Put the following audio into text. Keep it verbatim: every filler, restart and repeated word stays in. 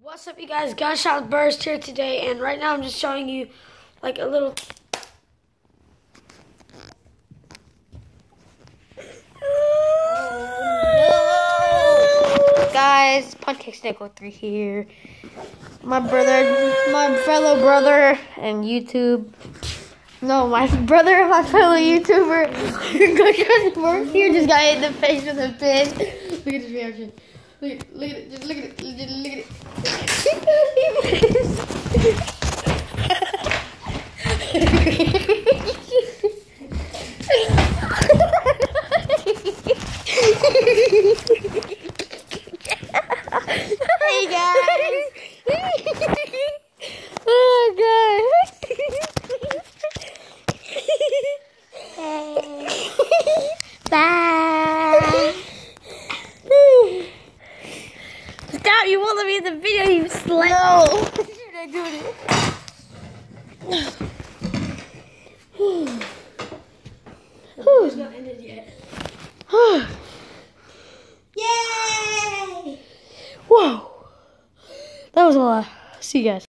What's up, you guys? Gunshot Burst here today, and right now I'm just showing you like a little. Oh, no. Guys, Podcast Snake oh three here. My brother, my fellow brother, and YouTube. No, my brother and my fellow YouTuber. Gunshot Burst here just got hit in the face with a pin. Look at his reaction. Look at, look at it. Just look at it. Just look at it. Hey guys. Oh god. Bye. Stop, you won't let me in the video, you slut. No. You're not doing it. It's not ended yet. Yay! Whoa. That was a lot. See you guys.